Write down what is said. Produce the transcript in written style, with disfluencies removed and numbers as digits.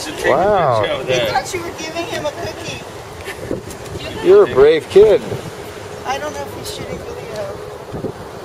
Wow. He thought you were giving him a cookie. You're a brave kid. I don't know if he's shooting video.